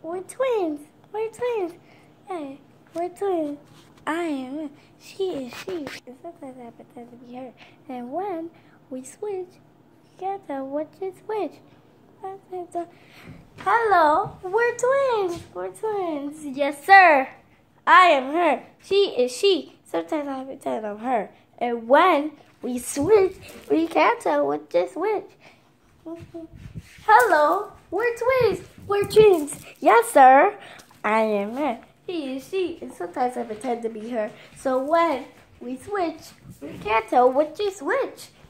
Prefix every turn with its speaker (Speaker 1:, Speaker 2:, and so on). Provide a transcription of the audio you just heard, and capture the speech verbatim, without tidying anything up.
Speaker 1: We're twins. We're twins. Hey, we're twins. I am him. She is she. And sometimes I pretend to be her. And when we switch, you can't tell which is which. Hello, we're twins. We're twins. Yes, sir. I am her. She is she. Sometimes I pretend I'm her. And when we switch, we can't tell which is which. Hello, we're twins. We're twins. Yes, sir. I am her. She is she. And sometimes I pretend to be her. So when we switch, we can't tell which is which.